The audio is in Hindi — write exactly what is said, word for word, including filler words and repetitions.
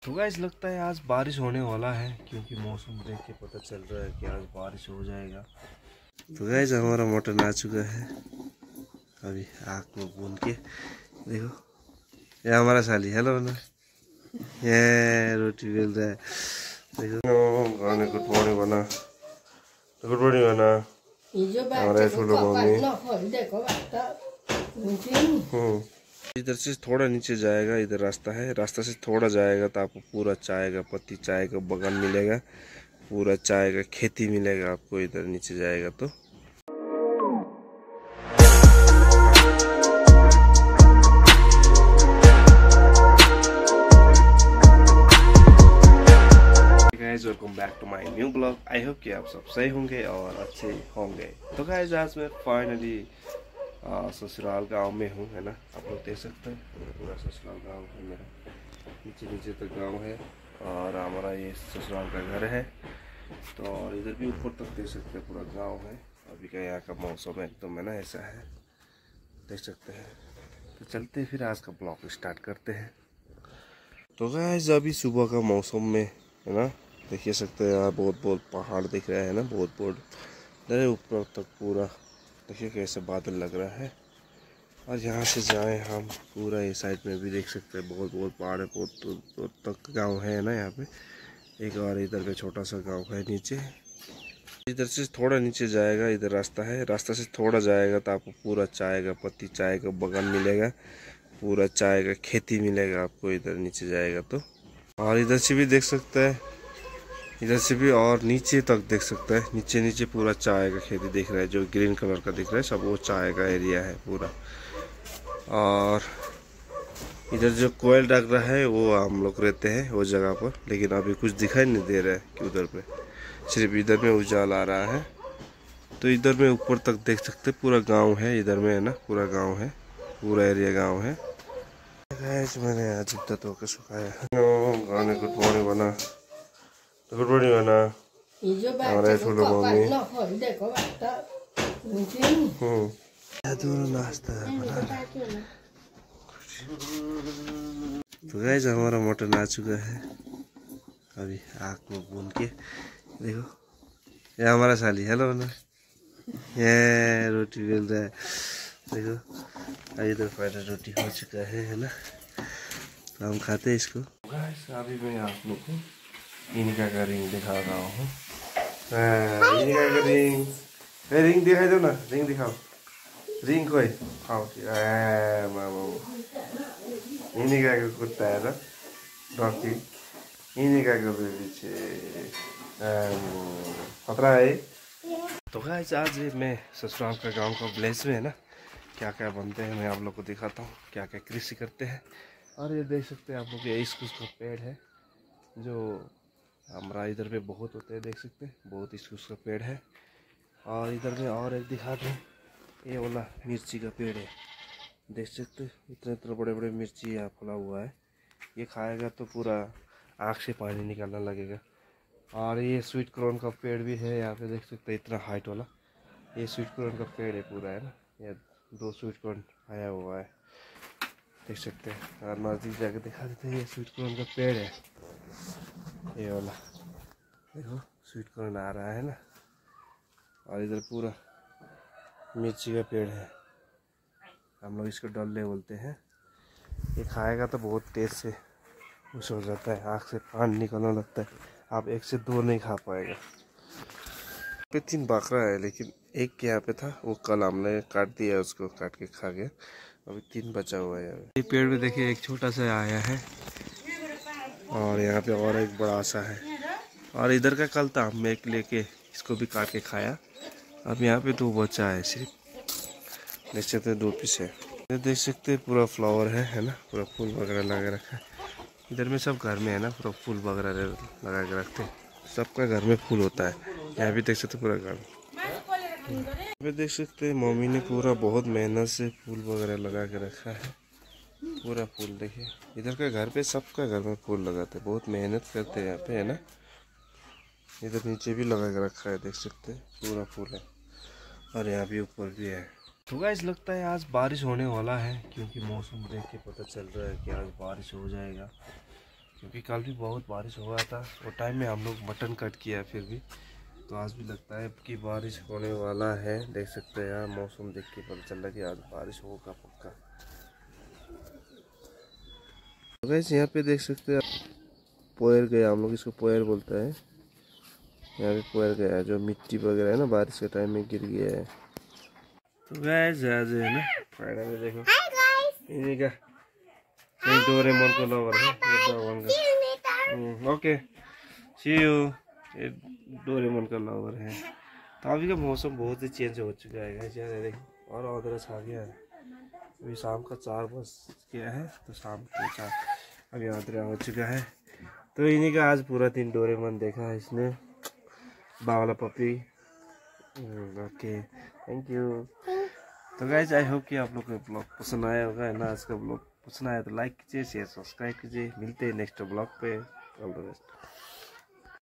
तो गाइस लगता है आज बारिश होने वाला है क्योंकि मौसम देख के पता चल रहा है कि आज बारिश हो जाएगा। तो गाइस हमारा मटन आ चुका है अभी आँख में भून के। देखो ये हमारा साली हेलो ना, ये रोटी बेल रहा है। देखो गाने गुड मॉर्निंग बना, गुड मॉर्निंग बना हमारा ठुलो मम्मी। हम्म इधर से थोड़ा नीचे जाएगा, इधर रास्ता है, रास्ता से थोड़ा जाएगा तो आपको पूरा चाय का पत्ती, चाय का बगान मिलेगा, पूरा चाय का खेती मिलेगा आपको इधर नीचे जाएगा तो। Guys welcome back to my new blog. I hope कि आप सब सही होंगे और अच्छे होंगे। तो गाइस आज मैं फाइनली ससुराल गांव में हूँ, है ना। आप लोग देख सकते हैं पूरा ससुराल गांव है मेरा, नीचे नीचे तक गांव है और हमारा ये ससुराल का घर है। तो और इधर भी ऊपर तक देख सकते हैं पूरा गांव है। अभी का यहाँ का मौसम एकदम है ना ऐसा है, देख सकते हैं। तो चलते फिर आज का ब्लॉग स्टार्ट करते हैं। तो गाइस अभी सुबह का मौसम में है ना, देख सकते हैं यार बहुत बहुत पहाड़ दिख रहा है ना, बहुत बहुत ऊपर तक पूरा देखिए कैसे बादल लग रहा है। और यहाँ से जाएं हम पूरा ये साइड में भी देख सकते हैं बहुत बहुत पहाड़ है, बहुत दूर दूर तक गांव है ना यहाँ पे। एक और इधर पे छोटा सा गांव है नीचे, इधर से थोड़ा नीचे जाएगा, इधर रास्ता है, रास्ता से थोड़ा जाएगा तो आपको पूरा चाय का पत्ती, चाय का बगान मिलेगा, पूरा चाय का खेती मिलेगा आपको इधर नीचे जाएगा तो। और इधर से भी देख सकते हैं, इधर से भी और नीचे तक देख सकता है, नीचे नीचे पूरा चाय का खेती दिख रहा है, जो ग्रीन कलर का दिख रहा है सब वो चाय का एरिया है पूरा। और इधर जो कोयल डाक रहा है वो हम लोग रहते हैं वो जगह पर, लेकिन अभी कुछ दिखाई नहीं दे रहा है कि उधर पे, सिर्फ इधर में उजाल आ रहा है। तो इधर में ऊपर तक देख सकते पूरा गाँव है, इधर में है ना पूरा गाँव है, पूरा एरिया गाँव है। मैंने आज इतना तो होकर सुखाया गाने गुड मॉर्निंग बना, गुड मॉर्निंग बना हमारा ठुलो मम्मी। हम्म नाश्ता बना। तो गाइस हमारा मटन आ चुका है अभी आँख में भून के। देखो ये हमारा साली हेलो ना, ये रोटी बेल रहा है। देखो इधर पहले रोटी हो चुका है है ना, तो हम खाते हैं इसको। गाइस अभी मैं आप लोग को इनका का रिंग दिखा रहा हूँ। इनका का रिंग, रिंग दिखाई दो ना, रिंग दिखाओ, रिंग कोई खाओ। इनका का कुत्ता है ना डॉगी, इनका का पीछे खतरा है। तो गाइस आज मैं ससुराल का गांव का विलेज में है ना, क्या क्या बनते हैं मैं आप लोग को दिखाता हूँ, क्या क्या कृषि करते हैं। और ये देख सकते हैं आप लोग, ये इसकुस का पेड़ है जो हमारा इधर पे बहुत होते हैं, देख सकते हैं बहुत इसकुस का पेड़ है। और इधर में और एक दिखा दूँ, ये वाला मिर्ची का पेड़ है, देख सकते हैं इतने इतने बड़े बड़े मिर्ची यहाँ फला हुआ है। ये खाएगा तो पूरा आँख से पानी निकलने लगेगा। और ये स्वीट कॉर्न का पेड़ भी है यहाँ पे, देख सकते हैं इतना हाइट वाला, ये स्वीट कॉर्न का पेड़ है पूरा है ना, ये दो स्वीट कॉर्न आया हुआ है, देख सकते हैं। और नज़दीक जाके दिखा देते हैं, ये स्वीट कॉर्न का पेड़ है ये वाला, देखो स्वीट कॉर्न आ रहा है ना। और इधर पूरा मिर्ची का पेड़ है, हम लोग इसको डल्ले बोलते हैं। ये खाएगा तो बहुत तेज से खुश हो जाता है, आँख से पानी निकलने लगता है, आप एक से दो नहीं खा पाएगा। पे तीन बकरा है, लेकिन एक के यहाँ पे था वो कल हमने काट दिया, उसको काट के खा गया, अभी तीन बचा हुआ है। ये पेड़ में देखिए एक छोटा सा आया है और यहाँ पे और एक बड़ा सा है। और इधर का कल था, हम एक लेके इसको भी काट के खाया। अब यहाँ पे दो बचा है सिर्फ, देख सकते हैं दो पीस है। ये देख सकते हैं पूरा फ्लावर है है ना, पूरा फूल वगैरह लगा रखा है। इधर में सब घर में है ना पूरा फूल वगैरह लगा के रखते हैं, सबका घर में फूल होता है। यहाँ भी देख सकते पूरा घर में देख सकते हैं मम्मी ने पूरा बहुत मेहनत से फूल वगैरह लगा के रखा है, पूरा फूल देखिए। इधर का घर पे सबका घर में फूल लगाते हैं, बहुत मेहनत करते हैं यहाँ पे है ना। इधर नीचे भी लगा के रखा है, देख सकते हैं पूरा फूल है। और यहाँ भी ऊपर भी है। तो गाइस लगता है आज बारिश होने वाला है क्योंकि मौसम देख के पता चल रहा है कि आज बारिश हो जाएगा, क्योंकि कल भी बहुत बारिश हुआ था। वो टाइम में हम लोग मटन कट किया फिर भी, तो आज भी लगता है कि बारिश होने वाला है। देख सकते हैं यार, मौसम देख के पता चल रहा है कि आज बारिश होगा पक्का। तो गाइस यहाँ पे देख सकते हैं पोयर गया, हम लोग इसको पोयर बोलता है। यहाँ पे पोयर गया जो मिट्टी वगैरह है ना, बारिश के टाइम में गिर गया है। तो गाइस आज है ना फाइनली देखो इन्हीं का डोरेमोन का लवर है ये। Okay see you. ये डोरेमोन का लवर है। तो अभी का मौसम बहुत ही चेंज हो चुका है गाइस यार, देखो और अदरक छा गया है। अभी शाम का चार बज गया है, तो शाम के चार अभी अंधेरा हो चुका है। तो इन्हीं का आज पूरा दिन डोरेमोन देखा है इसने, बावला पपी। Okay thank you. तो गाइज आई होप कि आप लोग को ब्लॉग पसंद आया होगा है ना। आज का ब्लॉग पसंद आया तो लाइक कीजिए, शेयर सब्सक्राइब कीजिए। मिलते हैं नेक्स्ट ब्लॉग पे। All the best.